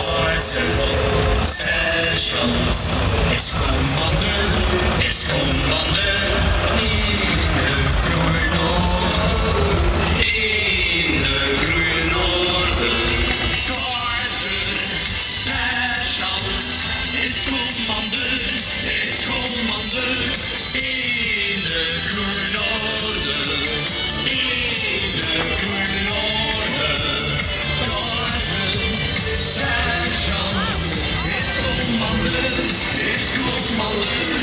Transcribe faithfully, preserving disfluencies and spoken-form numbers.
Sergeant, sergeant, is commander, is commander, in de Groenorde, in de Groenorde. Sergeant, is commander, is commander, in de Groenorde, in de Groenorde. Sergeant, is commander, is commander.